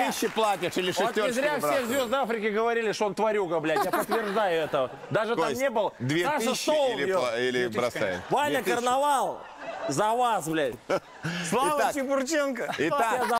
2000 платишь или Вот не шестерочку зря все выбрасываешь? звезды Африки говорили, что он тварюга, блядь. Я подтверждаю это. Даже там Кость, не был. 2000 Саша Стоун, или бросаешь? Ваня 2000. Карнавал. За вас, блядь. Слава Итак. Чебурченко. Итак,